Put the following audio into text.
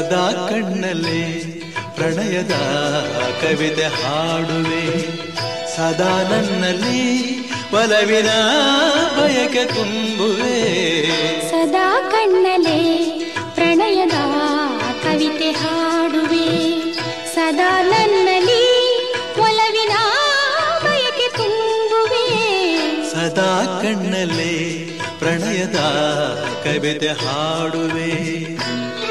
ಸದಾ ಕಣ್ಣಲ್ಲೇ ಪ್ರಣಯದ ಕವಿತೆ ಹಾಡುವೆ, ಸದಾ ನನ್ನಲ್ಲಿ ಒಲವಿನ ಬಯಕೆ ತುಂಬುವೆ. ಸದಾ ಕಣ್ಣಲ್ಲೇ ಪ್ರಣಯದ ಕವಿತೆ ಹಾಡುವೆ, ಸದಾ ನನ್ನಲ್ಲಿ ಒಲವಿನ ಬಯಕೆ ತುಂಬುವೆ. ಸದಾ ಕಣ್ಣಲ್ಲೇ ಪ್ರಣಯದ ಕವಿತೆ ಹಾಡುವೆ.